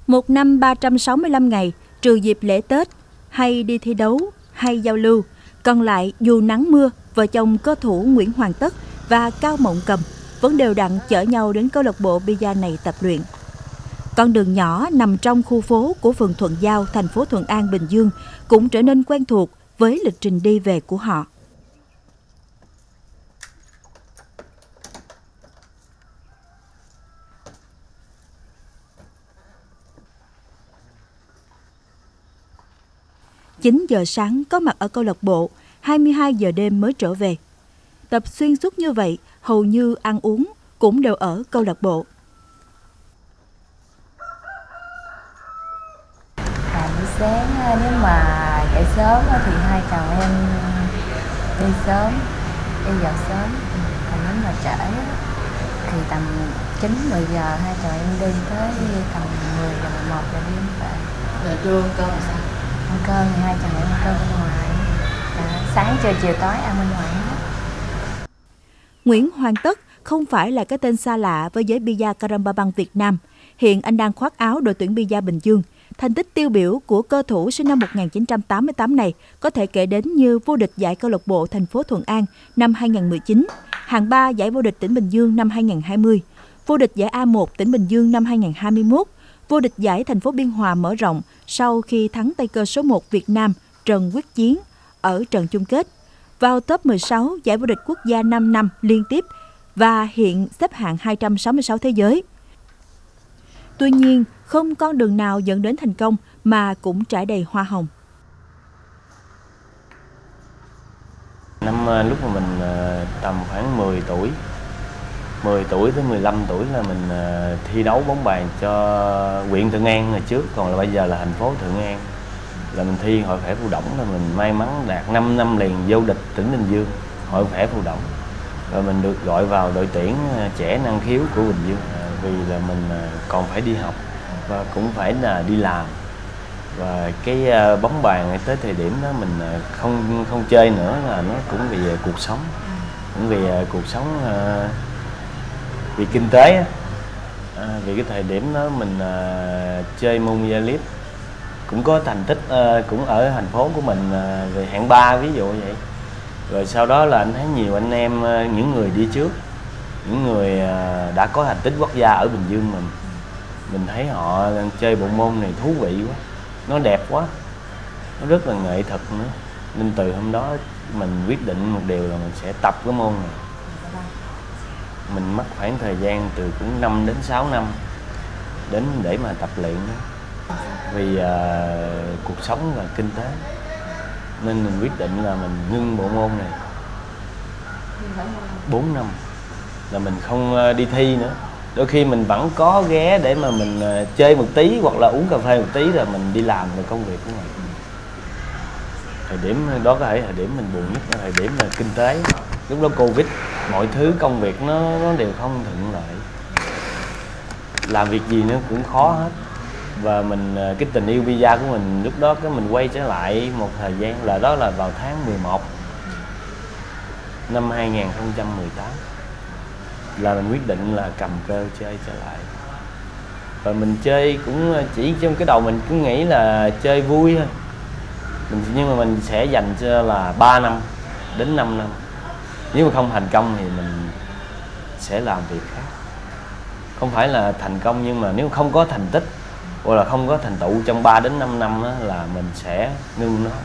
Một năm 365 ngày, trừ dịp lễ Tết, hay đi thi đấu, hay giao lưu, còn lại dù nắng mưa, vợ chồng cơ thủ Nguyễn Hoàng Tất và Cao Mộng Cầm vẫn đều đặn chở nhau đến câu lạc bộ bida này tập luyện. Con đường nhỏ nằm trong khu phố của phường Thuận Giao, thành phố Thuận An, Bình Dương cũng trở nên quen thuộc với lịch trình đi về của họ. Chín giờ sáng có mặt ở câu lạc bộ, 22 giờ đêm mới trở về. Tập xuyên suốt như vậy, hầu như ăn uống cũng đều ở câu lạc bộ. Buổi sáng nếu mà dậy sớm thì hai chồng em đi sớm, đi vào sớm. Còn nếu mà trễ thì tầm 9-10 giờ hai chồng em đi tới tầm 10 giờ 11 giờ đêm về. Rồi trưa ăn cơm là sao? Ăn cơm thì hai chồng em ăn cơm bên ngoài. Sáng trưa chiều tối ăn bên ngoài hết. Nguyễn Hoàng Tất không phải là cái tên xa lạ với giới bida Karambabang Việt Nam. Hiện anh đang khoác áo đội tuyển bida Bình Dương. Thành tích tiêu biểu của cơ thủ sinh năm 1988 này có thể kể đến như vô địch giải câu lạc bộ thành phố Thuận An năm 2019, hạng 3 giải vô địch tỉnh Bình Dương năm 2020, vô địch giải A1 tỉnh Bình Dương năm 2021, vô địch giải thành phố Biên Hòa mở rộng sau khi thắng tay cơ số 1 Việt Nam Trần Quyết Chiến ở trận chung kết, vào top 16 giải vô địch quốc gia 5 năm liên tiếp và hiện xếp hạng 266 thế giới. Tuy nhiên, không con đường nào dẫn đến thành công mà cũng trải đầy hoa hồng. Lúc mà mình tầm khoảng 10 tuổi tới 15 tuổi là mình thi đấu bóng bàn cho huyện Thuận An ngày trước, còn là bây giờ là thành phố Thuận An. Là mình thi hội khỏe phụ động, là mình may mắn đạt 5 năm liền vô địch tỉnh Bình Dương hội khỏe phụ động. Và mình được gọi vào đội tuyển trẻ năng khiếu của Bình Dương vì là mình còn phải đi học và cũng phải là đi làm. Và cái bóng bàn tới thời điểm đó mình không chơi nữa, là nó cũng vì cuộc sống, cũng vì cuộc sống, vì kinh tế. Vì cái thời điểm đó mình chơi môn Gia-líp cũng có thành tích, cũng ở thành phố của mình về hạng 3 ví dụ vậy. Rồi sau đó là anh thấy nhiều anh em, những người đi trước, những người đã có thành tích quốc gia ở Bình Dương mình thấy họ chơi bộ môn này thú vị quá, nó đẹp quá, nó rất là nghệ thuật nữa. Nên từ hôm đó mình quyết định một điều là mình sẽ tập cái môn này. Mình mất khoảng thời gian từ cũng 5 đến 6 năm đến để mà tập luyện đó. Vì cuộc sống và kinh tế nên mình quyết định là mình ngưng bộ môn này 4 năm, là mình không đi thi nữa. Đôi khi mình vẫn có ghé để mà mình chơi một tí hoặc là uống cà phê một tí rồi mình đi làm về công việc của mình. Thời điểm đó có thể thời điểm mình buồn nhất là thời điểm là kinh tế. Lúc đó Covid, mọi thứ công việc nó đều không thuận lợi, làm việc gì nó cũng khó hết. Và mình cái tình yêu bida của mình lúc đó cái mình quay trở lại một thời gian, là đó là vào tháng 11 năm 2018 là mình quyết định là cầm cơ chơi trở lại. Và mình chơi cũng chỉ trong cái đầu mình cứ nghĩ là chơi vui thôi, nhưng mà mình sẽ dành cho là 3 năm đến 5 năm. Nếu mà không thành công thì mình sẽ làm việc khác. Không phải là thành công, nhưng mà nếu không có thành tích hoặc là không có thành tựu trong 3 đến 5 năm đó, là mình sẽ ngưng nó.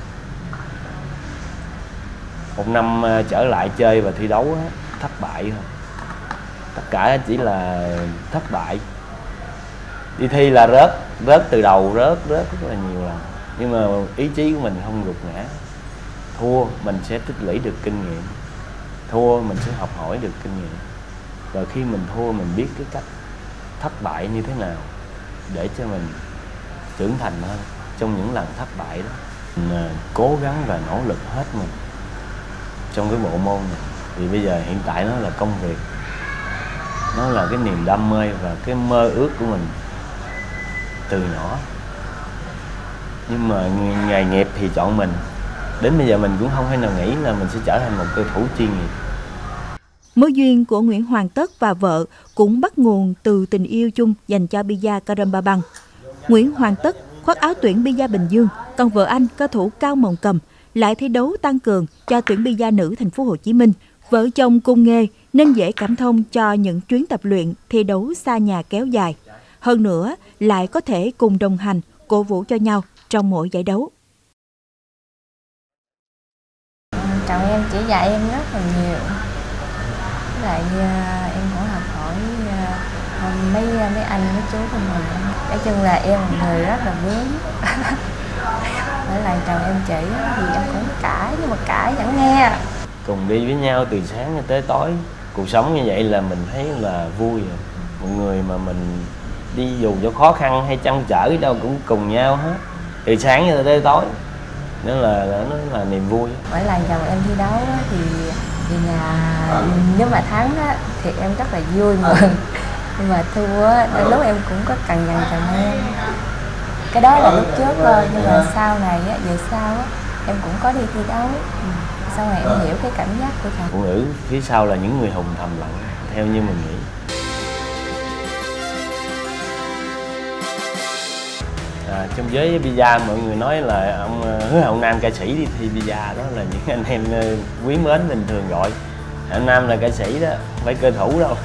Một năm trở lại chơi và thi đấu đó, thất bại thôi. Tất cả chỉ là thất bại. Đi thi là rớt từ đầu, rớt rất là nhiều lần. Nhưng mà ý chí của mình không gục ngã. Thua mình sẽ tích lũy được kinh nghiệm, thua mình sẽ học hỏi được kinh nghiệm. Và khi mình thua mình biết cái cách thất bại như thế nào để cho mình trưởng thành hơn trong những lần thất bại đó. Mình cố gắng và nỗ lực hết mình trong cái bộ môn này. Vì bây giờ hiện tại nó là công việc, nó là cái niềm đam mê và cái mơ ước của mình từ nhỏ. Nhưng mà nghề nghiệp thì chọn mình. Đến bây giờ mình cũng không thể nào nghĩ là mình sẽ trở thành một cầu thủ chuyên nghiệp. Mối duyên của Nguyễn Hoàng Tất và vợ cũng bắt nguồn từ tình yêu chung dành cho bida Karambabang. Nguyễn Hoàng Tất khoác áo tuyển Bida Bình Dương, còn vợ anh cơ thủ Cao Mộng Cầm lại thi đấu tăng cường cho tuyển Bida nữ Thành phố Hồ Chí Minh. Vợ chồng cùng nghề nên dễ cảm thông cho những chuyến tập luyện thi đấu xa nhà kéo dài. Hơn nữa lại có thể cùng đồng hành, cổ vũ cho nhau trong mỗi giải đấu. Chồng em chỉ dạy em rất là nhiều. Với lại em cũng học hỏi mấy anh mấy chú của mình. Nói chung là em là người rất là bướng. Với lại chồng em chỉ thì em cũng cãi, nhưng mà cãi vẫn nghe. Cùng đi với nhau từ sáng tới tối, cuộc sống như vậy là mình thấy là vui. Một người mà mình đi dù cho khó khăn hay trăn trở đâu cũng cùng nhau hết, từ sáng cho tới tối, nó là niềm vui. Mỗi lần chồng em thi đấu thì về nhà nếu mà thắng thì em rất là vui mừng, nhưng mà thua đôi lúc em cũng có cằn nhằn chồng em. Cái đó là lúc trước thôi, nhưng mà sau này về sau em cũng có đi thi đấu. Sau này em hiểu cái cảm giác của chồng. Phụ nữ phía sau là những người hùng thầm lặng, theo như mình nghĩ. Trong giới Bida mọi người nói là ông Hứa Hậu Nam ca sĩ đi thi Bida, đó là những anh em quý mến bình thường gọi. Hậu Nam là ca sĩ đó, không phải cơ thủ đâu.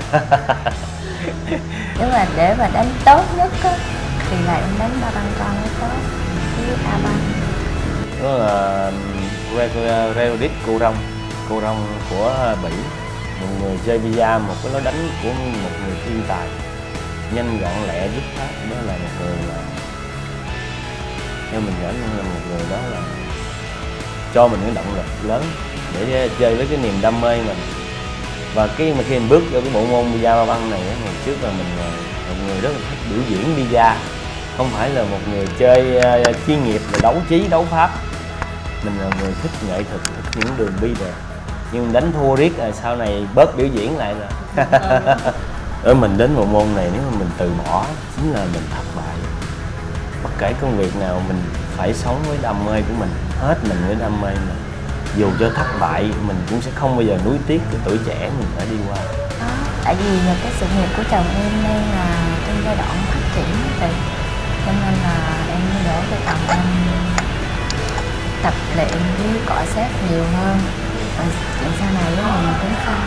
Nếu mà để mà đánh tốt nhất thì là em đánh ba băng con mới tốt, với A băng. Đó là Reodit Cô Rong của Bỉ, một người chơi Bida, một cái lối đánh của một người thiên tài, nhanh gọn lẹ dứt khoát. Đó là một người mà theo mình nghĩ là một người đó là cho mình cái động lực lớn để chơi với cái niềm đam mê mình. Và khi mình bước vô cái bộ môn Bida ba băng này, ngày trước là mình là một người rất là thích biểu diễn Bida, không phải là một người chơi chuyên nghiệp là đấu trí đấu pháp. Mình là người thích nghệ thuật, thích những đường bi đẹp, nhưng đánh thua riết rồi sau này bớt biểu diễn lại rồi. Ở mình đến bộ môn này, nếu mà mình từ bỏ chính là mình thất bại. Bất kể công việc nào mình phải sống với đam mê của mình, hết mình với đam mê mình. Dù cho thất bại mình cũng sẽ không bao giờ nuối tiếc cái tuổi trẻ mình đã đi qua. Tại vì cái sự nghiệp của chồng em đang là trong giai đoạn phát triển rồi, cho nên là em để cho chồng em tập luyện với cọ sát nhiều hơn. Và chuyện sau này mình tính sao?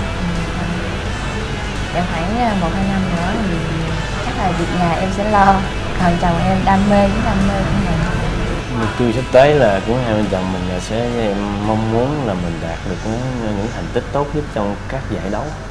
Để khoảng 1-2 năm nữa thì chắc là việc nhà em sẽ lo, còn chồng em đam mê với đam mê của mình. Mục tiêu sắp tới là của hai vợ chồng mình là sẽ mong muốn là mình đạt được những thành tích tốt nhất trong các giải đấu.